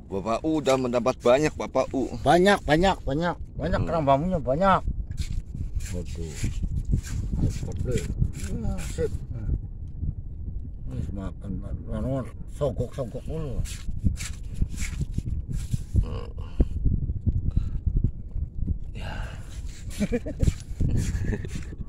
Bapak U udah mendapat banyak Bapak U. Banyak kerang bambunya banyak. Waduh. Sip. Ini makan songkok dulu. Ya.